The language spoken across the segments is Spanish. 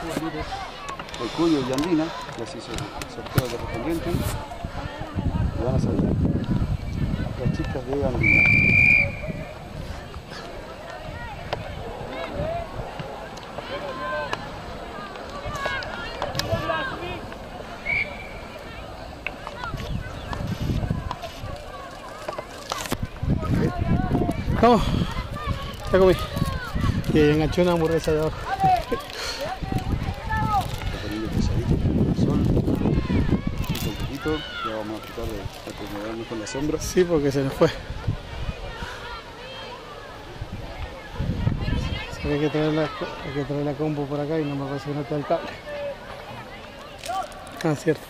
juveniles de Cuyo y Andina, y así se sorteo correspondiente. Y van a salir las chicas de Andina. Vamos, ya comí. Y enganché una hamburguesa de abajo. Está poniendo pesadito el sol, un poquito, ya vamos a tratar de acomodarnos con la sombra. Sí, porque se nos fue. Sí, hay que traer la compu por acá y no me parece que no está el cable. Ah, cierto.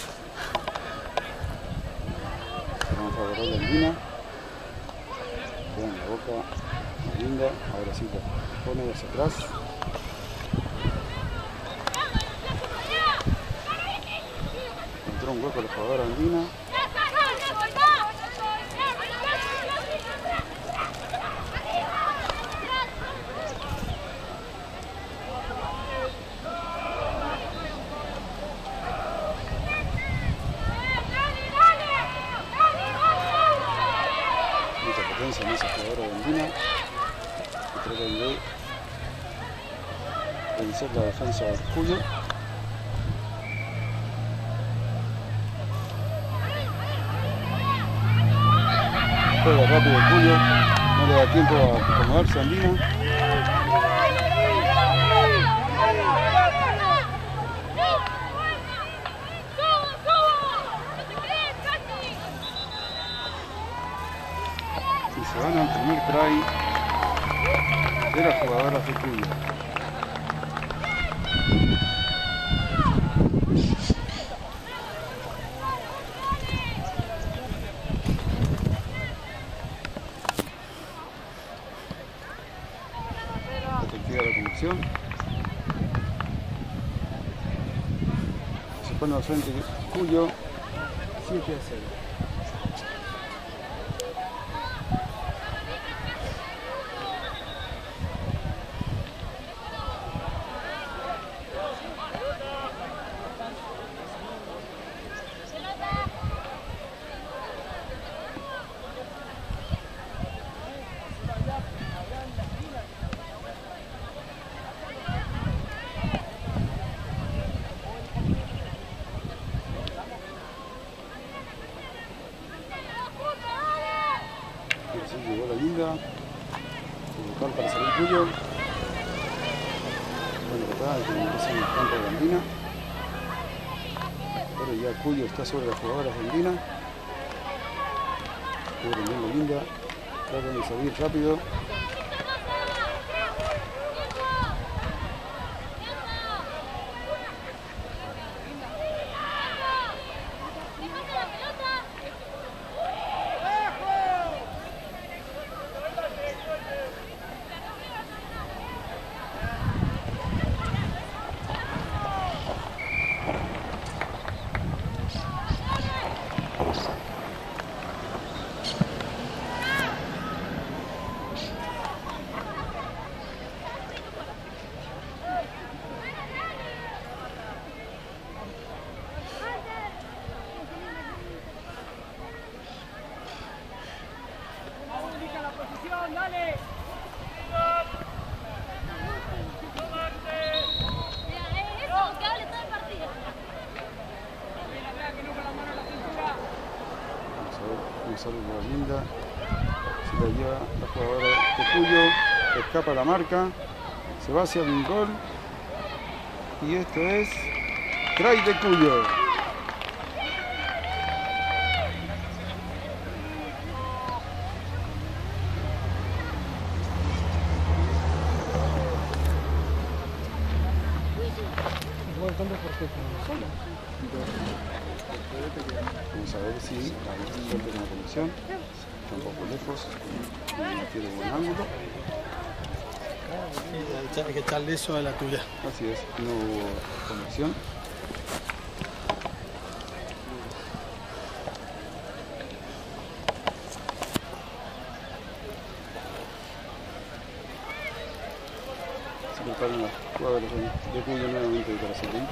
Vamos a agarrar la Andina. Vean la boca más linda, ahora sí la pone hacia atrás. Entró un hueco a la jugadora Andina. Mucha potencia en esa jugadora de Andina, que tratan de vencer la defensa del Cuyo. Juega rápido el Cuyo, no le da tiempo a acomodarse a Andina. Y se van al primer try de las jugadoras de Cuyo. Efectiva la conexión. Se pone al frente Cuyo 7-0. Así llegó la linda, el local para salir Cuyo. Bueno, acá que empieza en el campo de Andina. Pero ya Cuyo está sobre las jugadoras de Andina. Cubren bien la linda, tratan de salir rápido. Sale la linda, se la lleva la jugadora de Cuyo, escapa la marca, se va hacia el gol y esto es try de Cuyo. Vamos a ver si hay suerte con la conexión. Está un poco lejos, no tiene buen ángulo. Hay que echarle eso a la tuya. Así es, no hubo conexión. preparan los jugadores de Cuyo nuevamente de Caracel.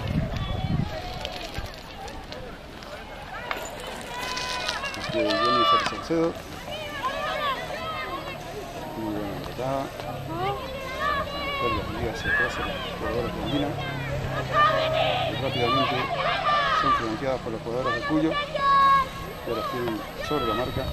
Aquí de Jennifer Salcedo. Muy buena patada. Carga hacia atrás a las jugadoras de Andina. Y rápidamente son flanqueadas por las jugadoras de Cuyo. Y ahora tienen sobre la marca.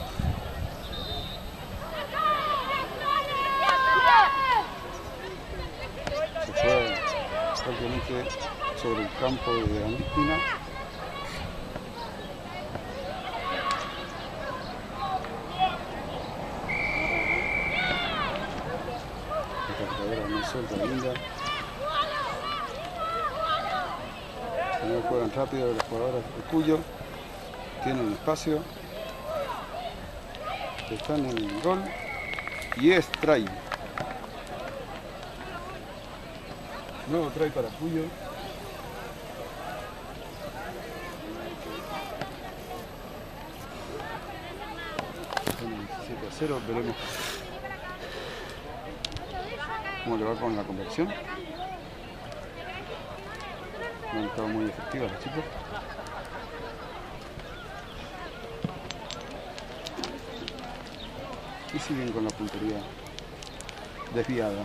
Se fue prácticamente sobre el campo de Andina. Muy suelta, linda. También juegan rápido los jugadores de Cuyo. Tienen espacio. Están en el gol. Y es try. Nuevo try para Cuyo. Son 17-0. Veremos cómo le va con la conversión. No han estado muy efectivas las chicas. Y siguen con la puntería desviada.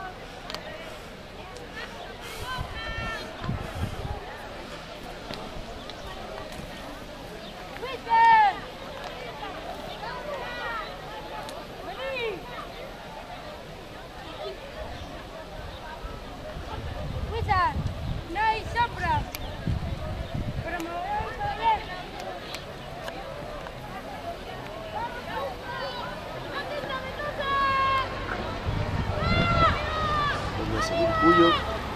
Cuyo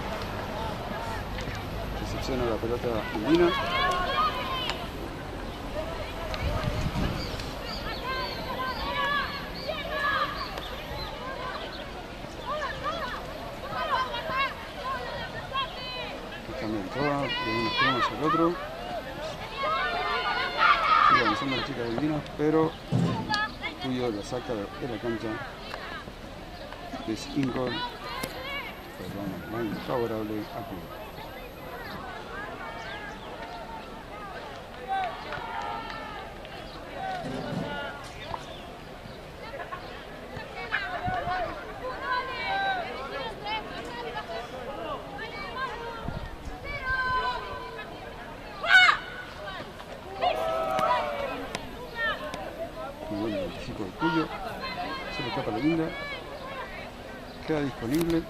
recepciona la pelota andina. Cambian todas de unos extremos al otro. Sigue avanzando la chica de andina, pero Cuyo la saca de la cancha. Es in-goal. Muy favorable a Cuyo. Muy bueno el anticipo de Cuyo. Se le escapa la linda. Queda disponible.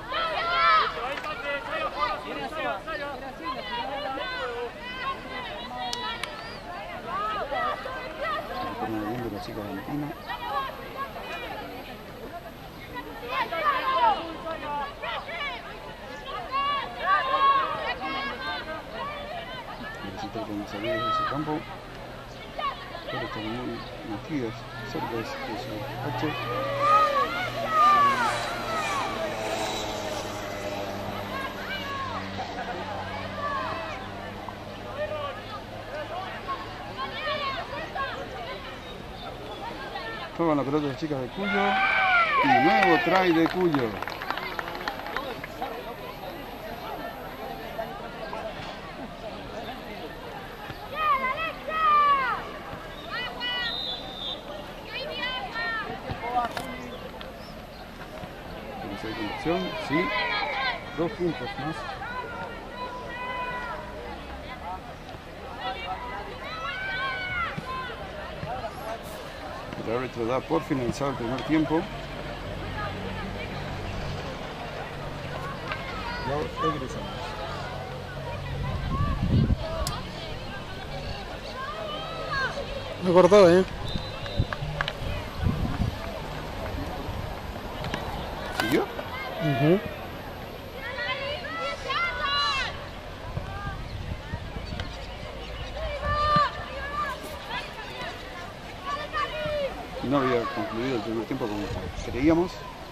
La chica de Argentina. Necesita que salir de ese campo, pero están muy metidas cerca de su H. Toman la pelota las chicas de Cuyo y nuevo try de Cuyo. ¿Tienes ahí condición? Sí. 2 puntos más. El árbitro da por finalizado el primer tiempo. Lo regresamos. Me he cortado, ¿Siguió? No había concluido el primer tiempo como creíamos.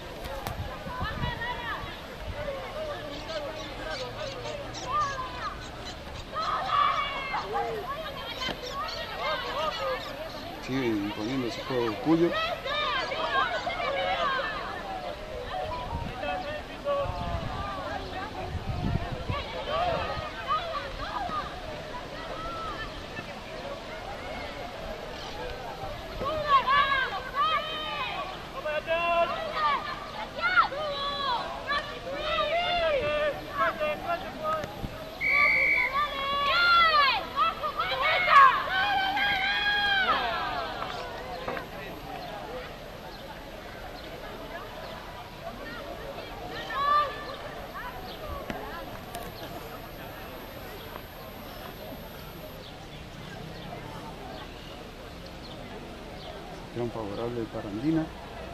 Sigue imponiendo ese juego de Cuyo. posición favorable para Andina.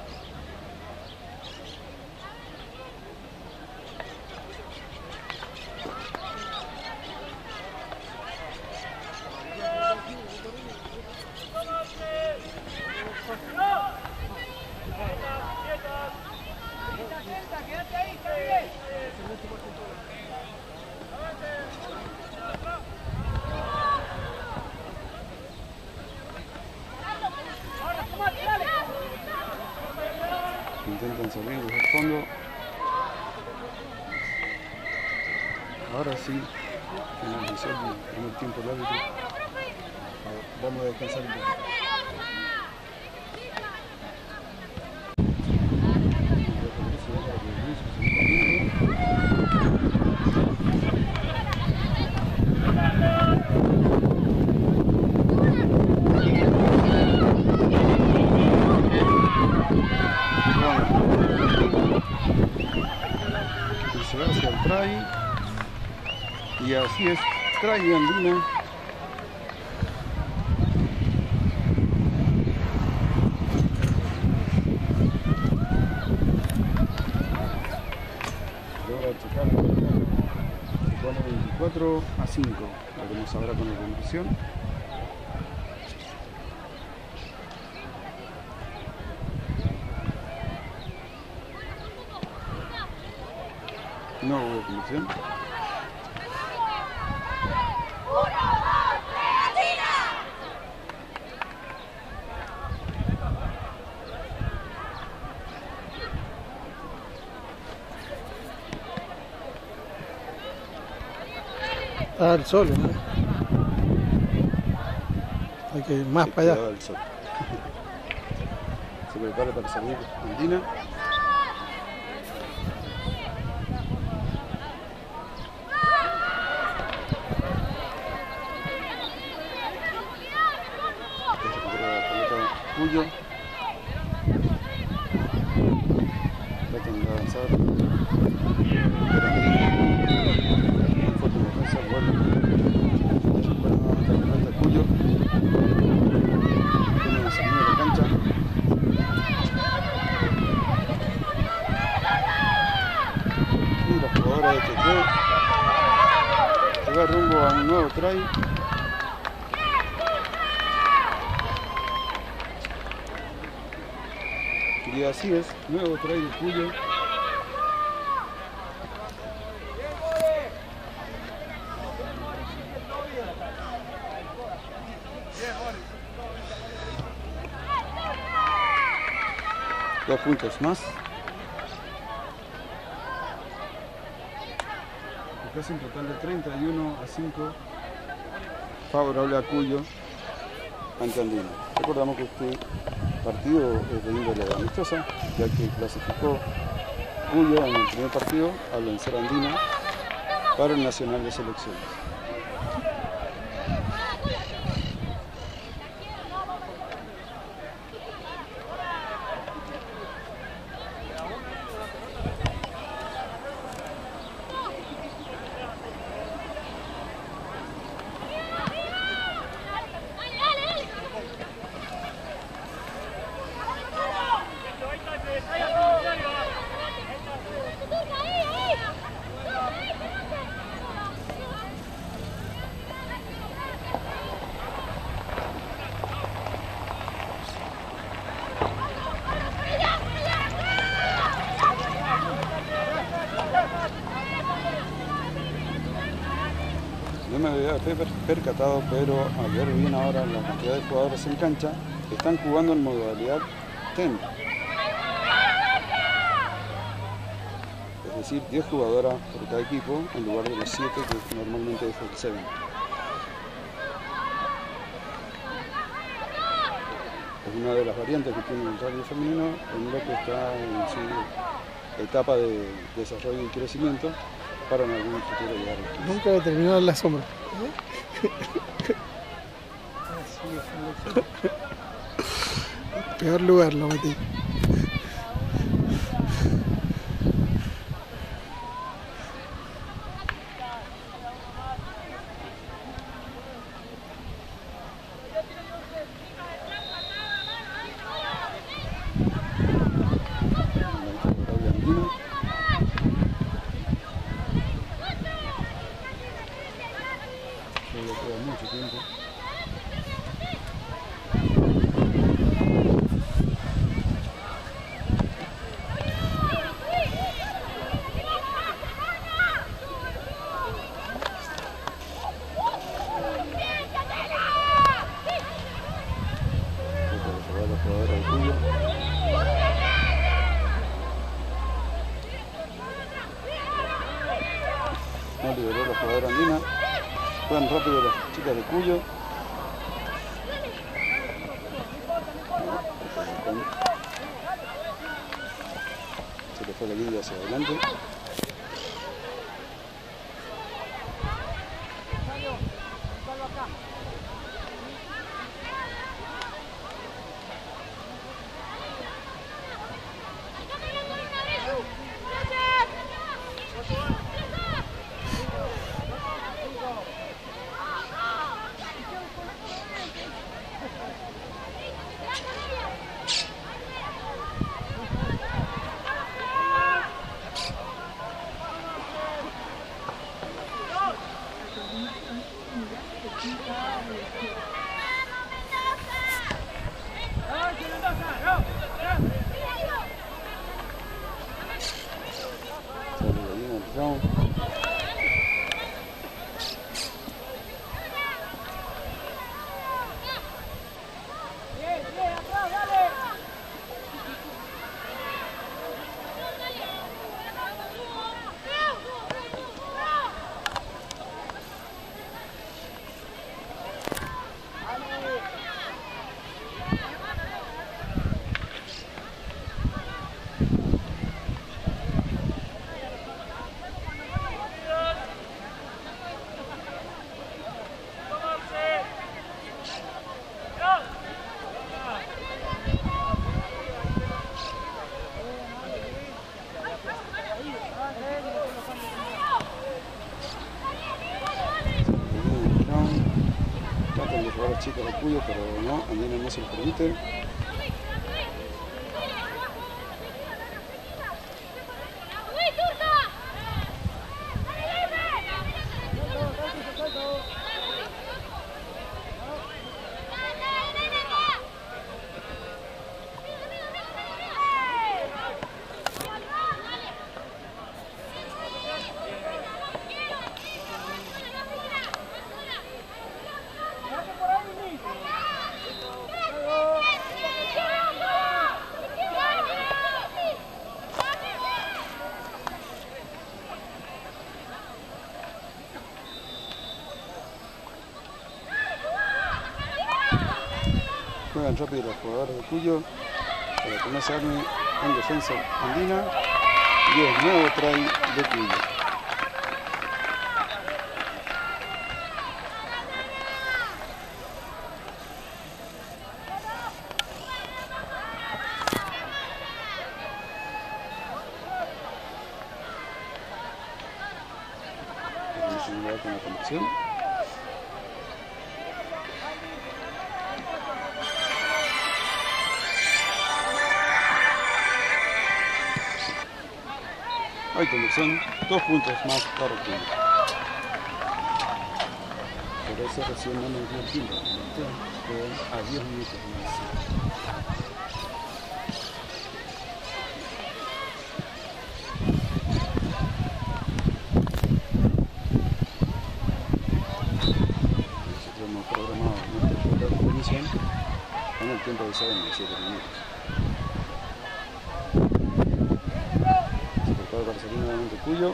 Intentan salir desde el fondo. Ahora sí, finalizó el primer tiempo el árbitro. Vamos a descansar un poco. Se va hacia el try y así es, try de Andina. Logra checar, se pone 24-5, veremos ahora con la conversión. No hubo conversión. Está el sol, ¿no? Hay que ir más para allá. El sol. Se prepara para salir Andina. Cuyo tratan de avanzar, pero muy fuerte defensa, vuelve nuevamente la pelota Cuyo, tiene la salida de la cancha, y la jugadora de TT se va rumbo a un nuevo try. Y así es, nuevo try de Cuyo. Dos puntos más. Acá es un total de 31-5 favorable a Cuyo ante Andina. Recordamos que este partido es de índole amistosa, ya que clasificó Cuyo en el primer partido al vencer a Andina para el Nacional de Selecciones. No me había percatado, pero al ver bien ahora la cantidad de jugadores en cancha, están jugando en modalidad 10. Es decir, 10 jugadoras por cada equipo, en lugar de los 7 que normalmente es el 7. Es una de las variantes que tiene el rugby femenino, en lo que está en su etapa de desarrollo y crecimiento, para en algún futuro llegar a equipos. Nunca he terminado en la sombra. Peor lugar lo metí. Juegan rápido las chicas de Cuyo. Se le fue la línea hacia adelante. Tratan de jugar a chicas de Cuyo, pero no, Andina no se lo permite. Juegan rápido los jugadores de Cuyo para que no se arme en defensa andina, y es nuevo try de Cuyo. Continuidad con la conexión. Hay conversión, 2 puntos más para el Cuyo. Por eso recién no me dio el tiempo, a 10 minutos más. Nosotros hemos programado nuestra transmisión en el tiempo de 7 minutos. Para salir nuevamente Cuyo.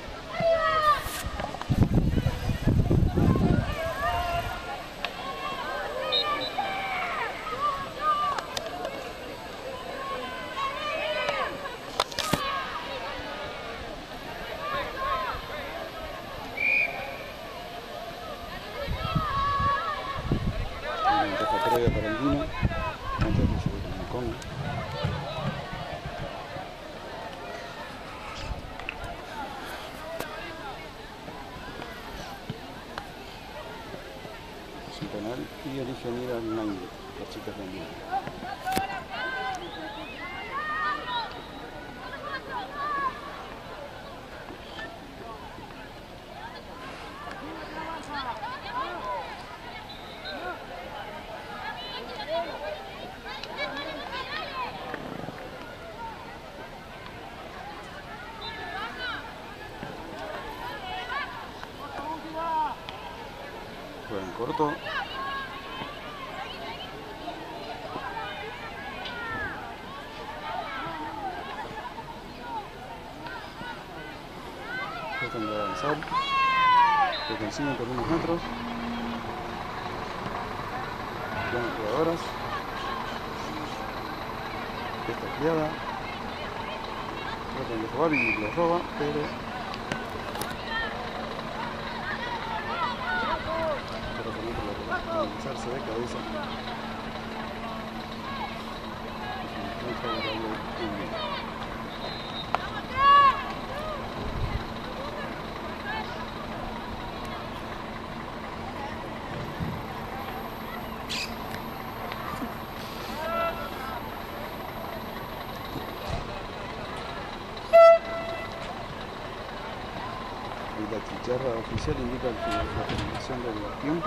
Una ventaja previa para Andina antes de subir el Congo. Penal y eligen ir al line, las chicas de Andina. Juegan corto. Tratan de avanzar, que consiguen por unos metros. las jugadoras. Esta criada tratan de robar y lo roba, pero para lanzarse de cabeza. Muy favorable India. Y la chicharra oficial indica que la terminación del tiempo.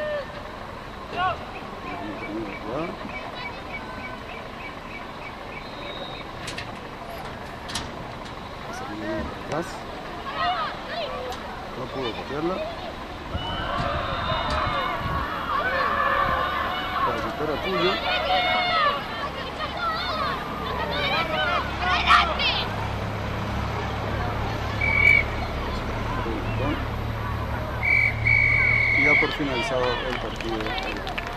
Atrás. No pudo copiarla. Para quitar a Puyo. Y da por finalizado el partido.